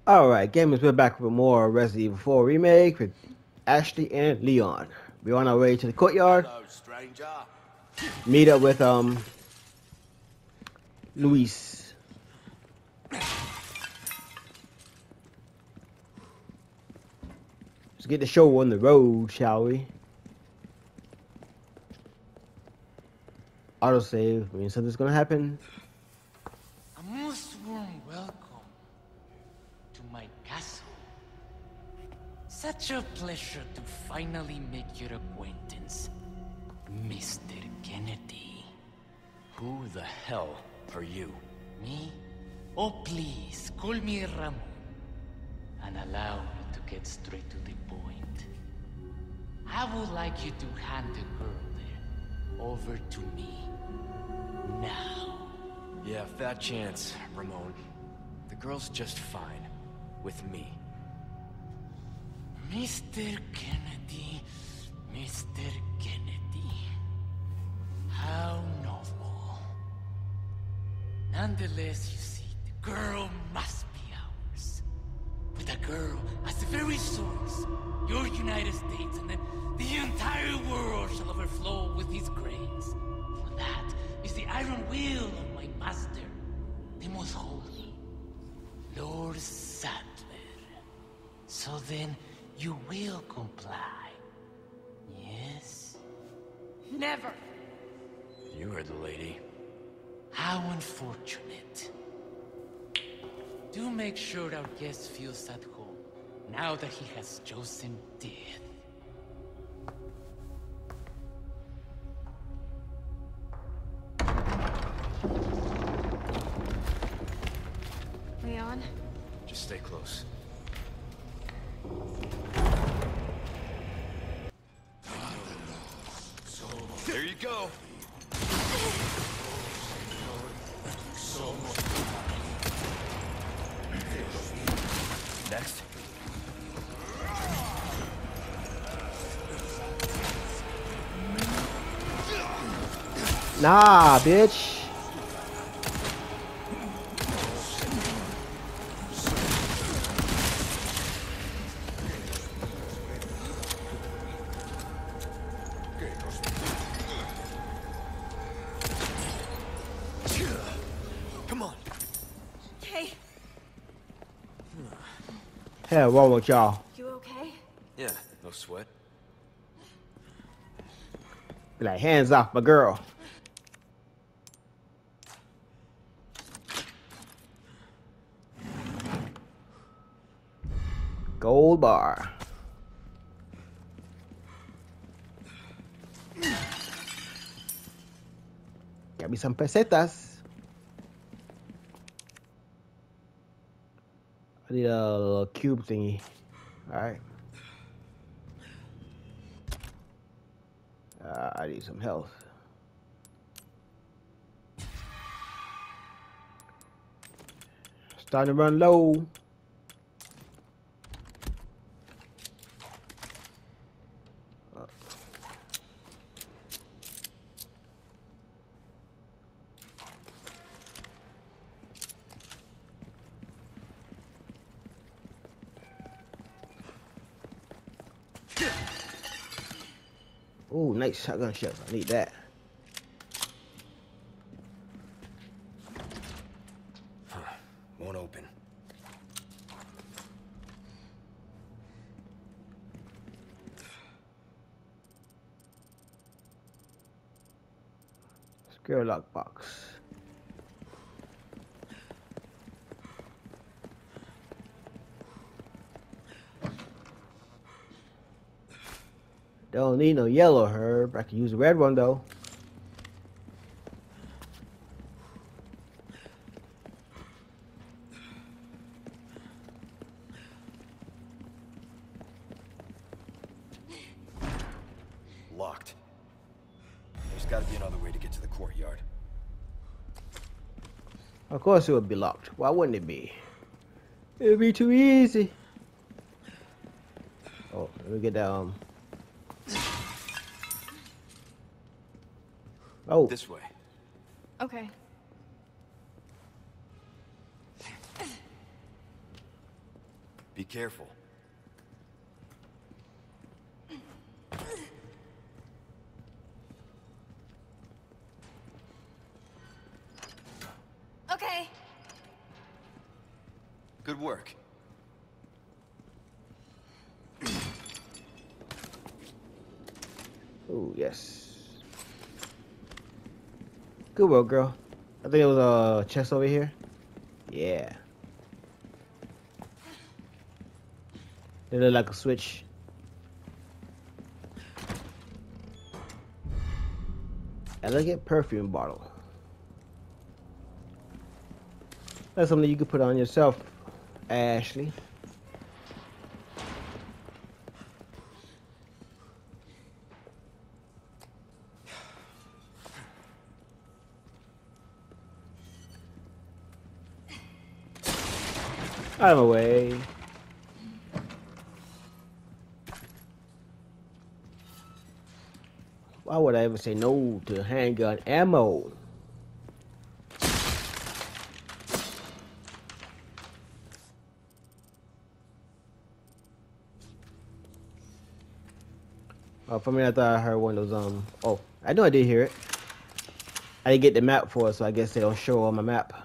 Alright, gamers, we're back with more Resident Evil 4 Remake with Ashley and Leon. We're on our way to the courtyard. Hello, stranger. Meet up with Luis. Let's get the show on the road, shall we? Autosave means something's gonna happen. A most warm welcome to my castle. Such a pleasure to finally make your acquaintance, Mr. Kennedy. Who the hell are you? Me? Oh, please, call me Ramón. And allow me to get straight to the point. I would like you to hand the girl there over to me. Now. Yeah, fat chance, Ramón. The girl's just fine. With me. Mr. Kennedy, Mr. Kennedy. How novel. Nonetheless, you see, the girl must be ours. With a girl as the very source, your United States and then the entire world shall overflow with his grace. For that is the iron will of my master, the most holy, Lord Sadler. So then, you will comply. Yes? Never. You heard the lady. How unfortunate. Do make sure our guest feels at home, now that he has chosen death. Leon? Just stay close. There you go. Next. Nah, bitch. Come on. Okay. Hell wrong with y'all. You okay? Yeah, no sweat. Be like, hands off my girl. Gold bar. Got me some pesetas. I need a little cube thingy. Alright. I need some health. Starting to run low. Oh, nice shotgun shells. I need that. Won't open. Secure lockbox. Don't need no yellow herb. I can use the red one though. Locked. There's gotta be another way to get to the courtyard. Of course it would be locked. Why wouldn't it be? It would be too easy. Oh, let me get that Oh. This way. Okay. Be careful. Okay. Good work. Oh, yes. Good work, girl. I think it was a chest over here. Yeah. It looked like a switch. Elegant perfume bottle. That's something you could put on yourself, Ashley. Out of my way. Why would I ever say no to handgun ammo? For me, I thought I heard one of those, oh, I know I did hear it. I didn't get the map for it, so I guess they don't show on my map.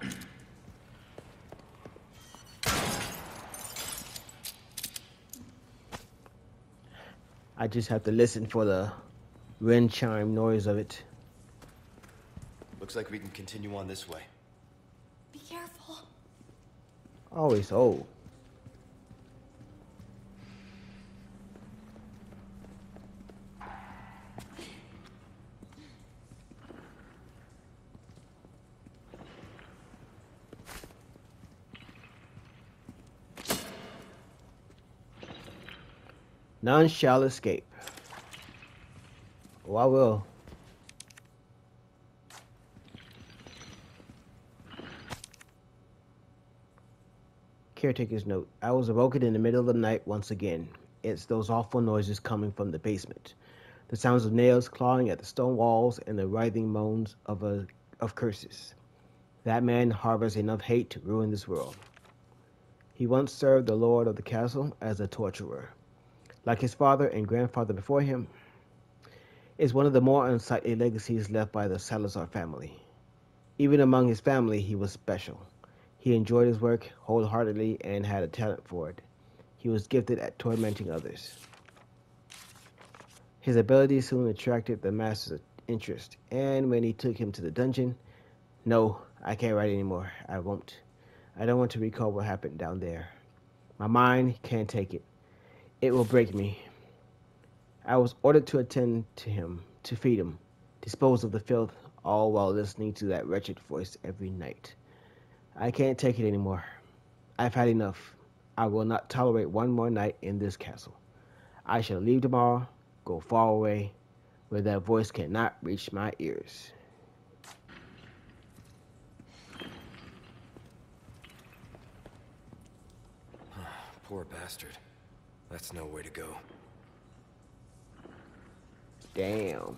I just have to listen for the wind chime noise of it. Looks like we can continue on this way. Be careful. Always so. None shall escape. Oh, I will. Caretaker's note. I was awoken in the middle of the night once again. It's those awful noises coming from the basement. The sounds of nails clawing at the stone walls and the writhing moans of curses. That man harbors enough hate to ruin this world. He once served the lord of the castle as a torturer. Like his father and grandfather before him, is one of the more unsightly legacies left by the Salazar family. Even among his family, he was special. He enjoyed his work wholeheartedly and had a talent for it. He was gifted at tormenting others. His ability soon attracted the master's interest, and when he took him to the dungeon, no, I can't write anymore. I won't. I don't want to recall what happened down there. My mind can't take it. It will break me. I was ordered to attend to him, to feed him, dispose of the filth, all while listening to that wretched voice every night. I can't take it anymore. I've had enough. I will not tolerate one more night in this castle. I shall leave tomorrow, go far away, where that voice cannot reach my ears. Poor bastard. That's no way to go. Damn.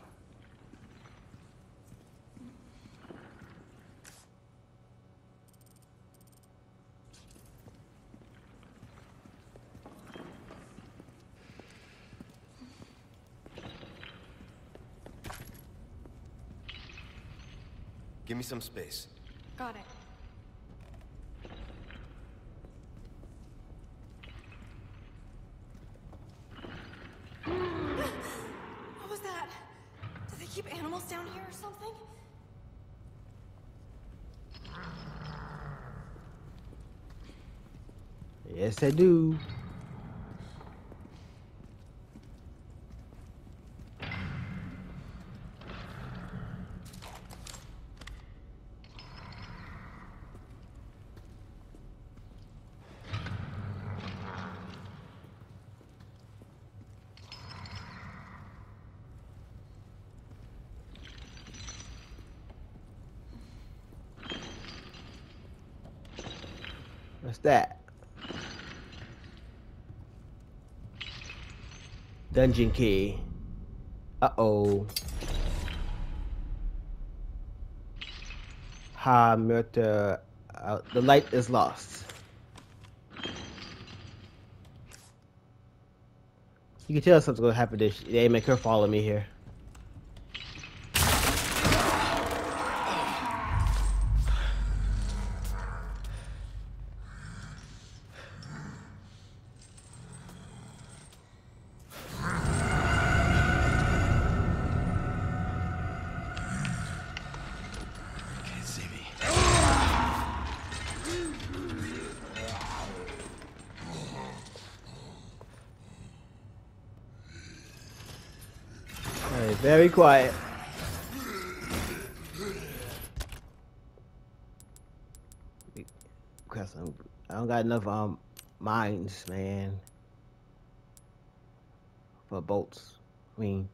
Give me some space. Got it. What was that? Do they keep animals down here or something? Yes, I do. What's that? Dungeon key. Uh-oh. The light is lost. You can tell something's gonna happen. They make her follow me here. Can't see me. Hey, very quiet. Cause I don't got enough mines, man, for bolts. I mean,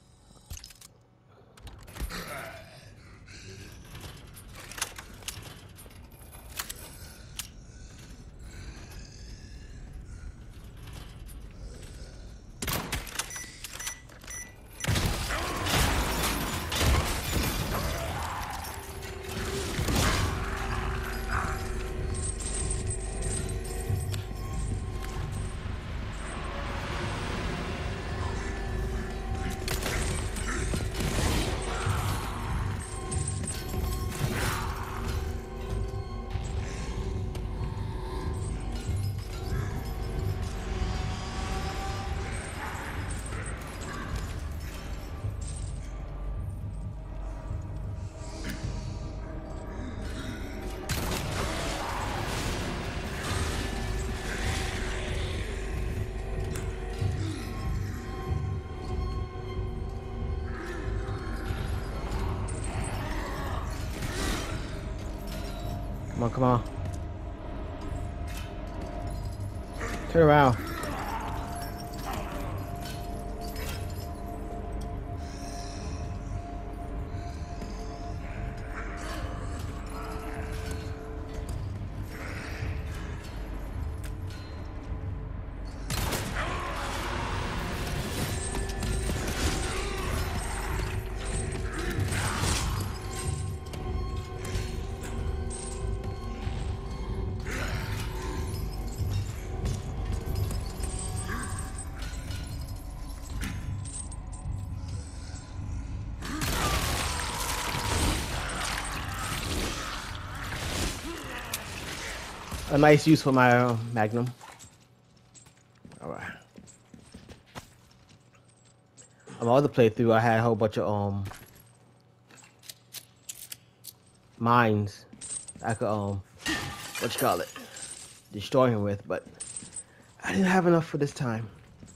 come on, come on. Turn around. A nice use for my Magnum. All right. On my other playthrough, I had a whole bunch of mines I could what you call it, destroy him with, but I didn't have enough for this time.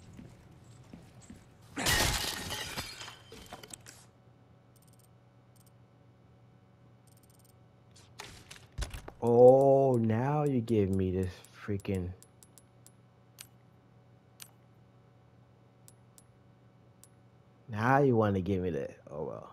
Oh, now you give me this freaking. Now you want to give me that. Oh well.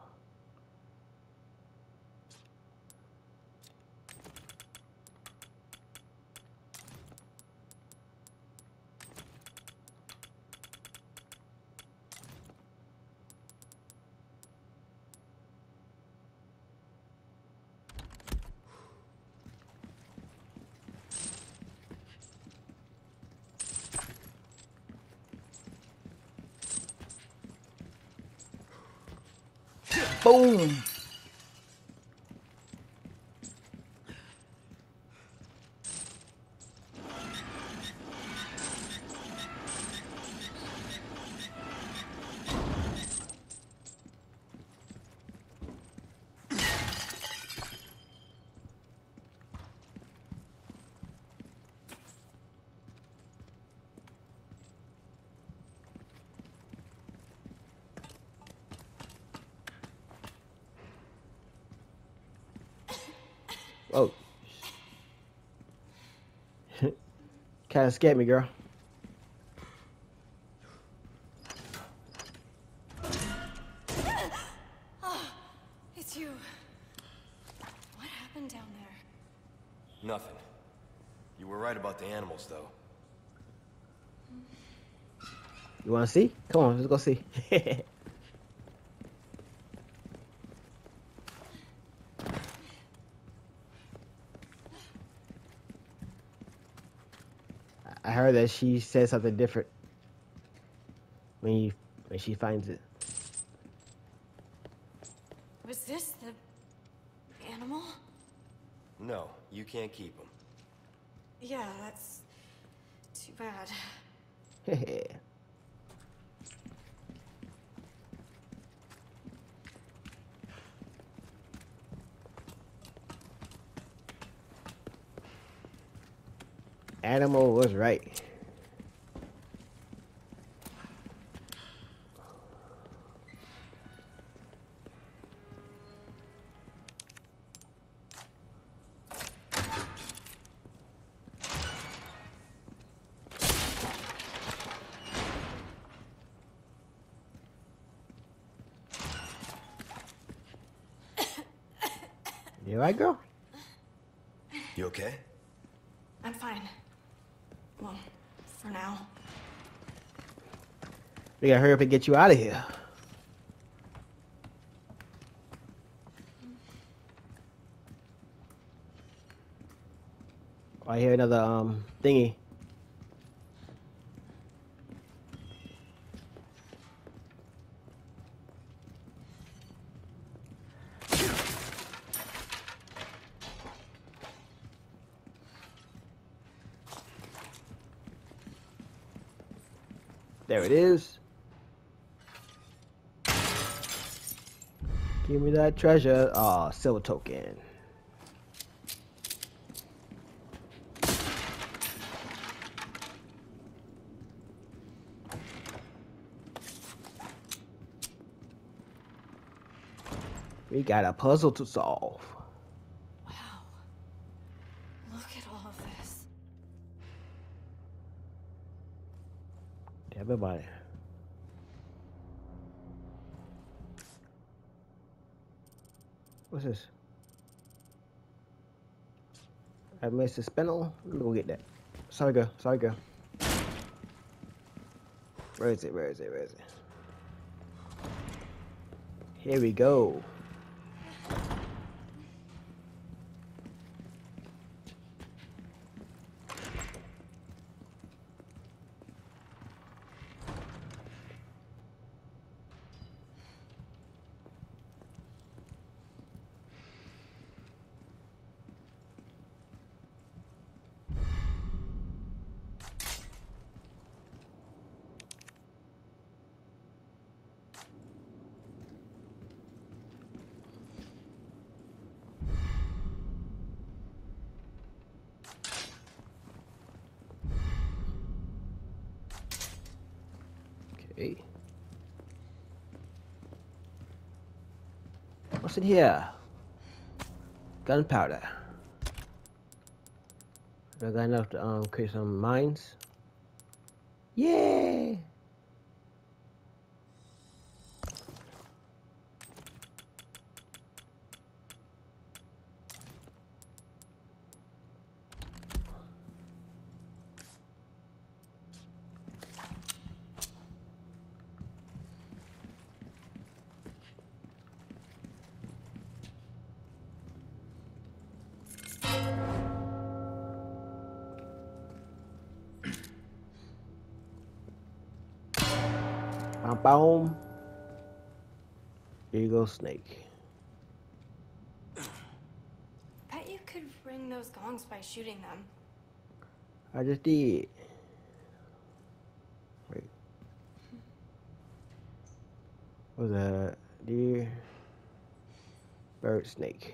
Boom. Oh. Kind of scared me, girl. Oh, it's you. What happened down there? Nothing. You were right about the animals, though. You want to see? Come on, let's go see. I heard that she said something different. when she finds it. Was this the animal? No, you can't keep him. Yeah, that's too bad. Animal was right. You right, girl? You okay? I'm fine. Well, for now. We gotta hurry up and get you out of here. Oh, I hear another thingy. There it is. Give me that treasure. Ah, silver token. We got a puzzle to solve. Wow. Look at all of this. Everybody. What's this? I missed a spindle. Let me go get that. Sorry, girl. Sorry, girl. Where is it? Where is it? Where is it? Here we go. Okay. What's in here? Gunpowder. I got enough to create some mines. Yay! Boom, boom. Here you go, snake. Bet you could ring those gongs by shooting them. I just did. Wait. What was that? Deer, bird, snake.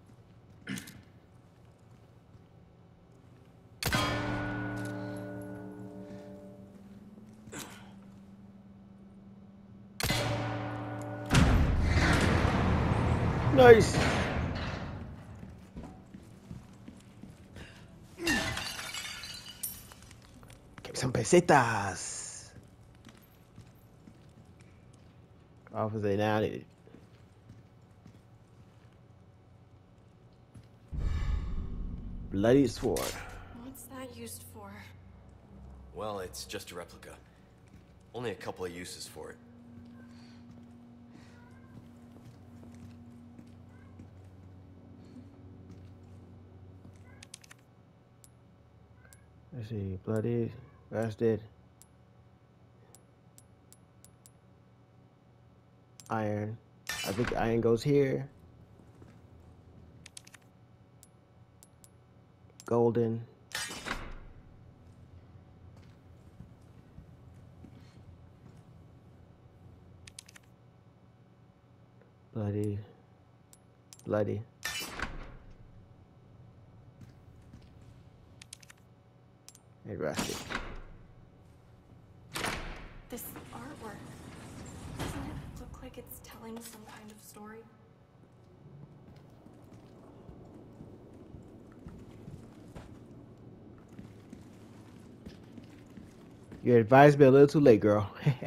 Nice. Give me some pesetas. Officer, now I need it. Bloody sword. What's that used for? Well, it's just a replica. Only a couple of uses for it. Let's see. Bloody, rusted. Iron. I think iron goes here. Golden. Bloody. Bloody. And rusty. This artwork, doesn't it look like it's telling some kind of story? Your advice be a little too late, girl.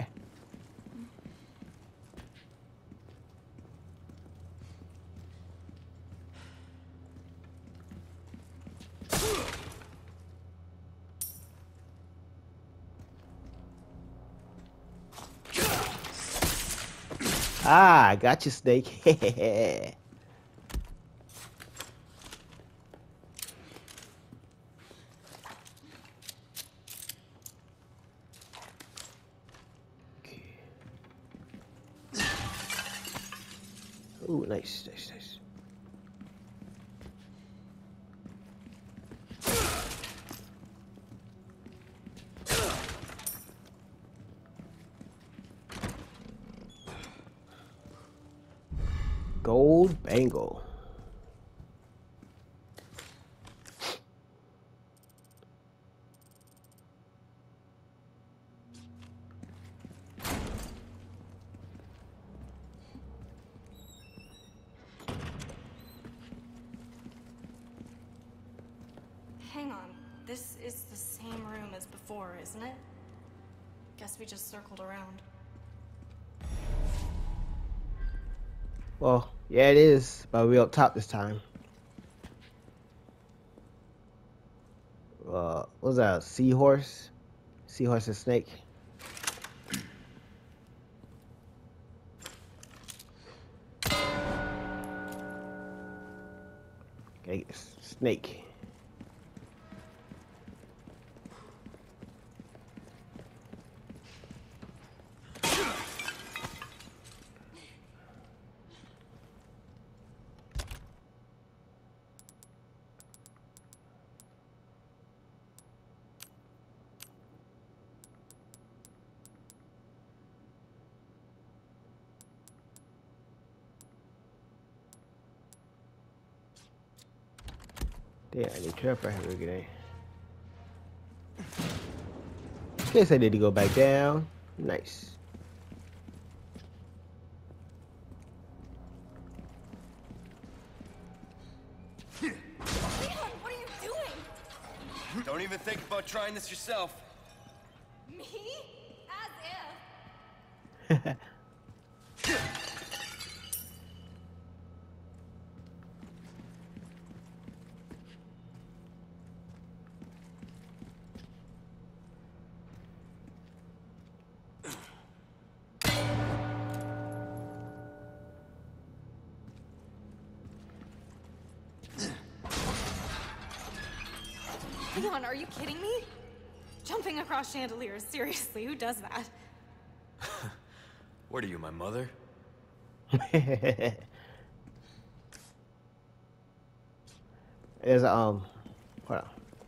Ah, I got you, Snake. Okay. Ooh, nice, nice, nice. Gold bangle. Hang on, this is the same room as before, isn't it? Guess we just circled around. Well, yeah, it is, but we up top this time. What was that? A seahorse? Seahorse and snake. Okay, snake. Damn, I need trap right here again. Guess I need to go back down. Nice. Leon, what are you doing? Don't even think about trying this yourself. Me? As if. Leon, are you kidding me? Jumping across chandeliers, seriously, who does that? What are you, my mother? There's hold on.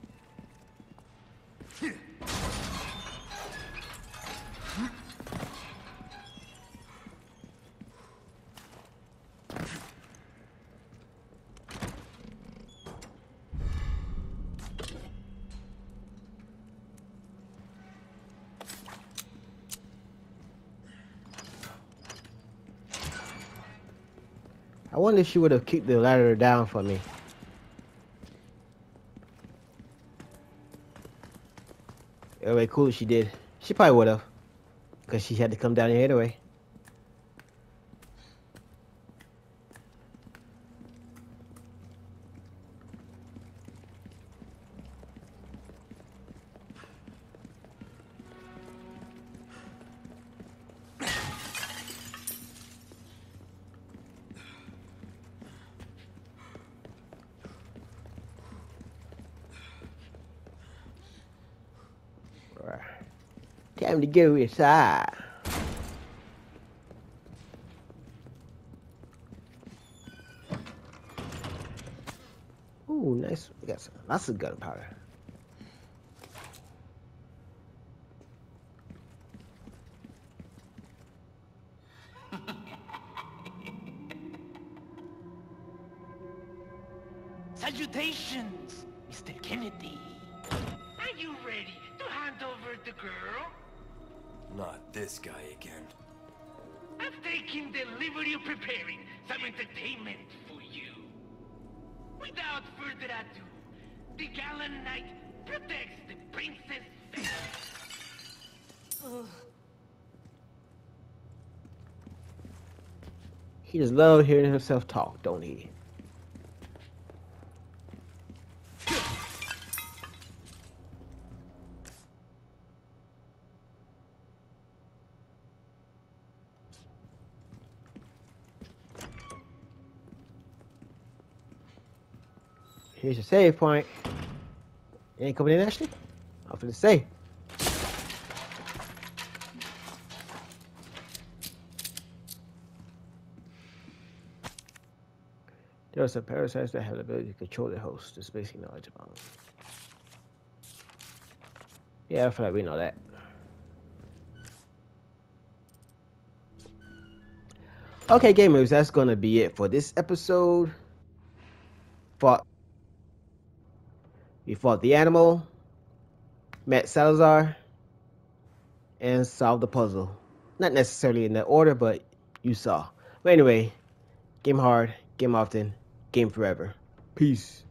I wonder if she would have kicked the ladder down for me. Anyway, cool if she did. She probably would have. Because she had to come down here anyway. Time to go inside. Lots of gunpowder. Salutations, Mr. Kennedy. Are you ready to hand over the girl? Not this guy again. I've taken the liberty of preparing some entertainment for you. Without further ado, the gallant knight protects the princess face. He just loves hearing himself talk, don't he? Here's your save point. You ain't coming in, Ashley? I'm finna say. There are some parasites that have the ability to control their host. Just basic knowledge about them. Yeah, I feel like we know that. Okay, gamers, that's gonna be it for this episode. We fought the animal, met Salazar, and solved the puzzle. Not necessarily in that order, but you saw. But anyway, game hard, game often, game forever. Peace.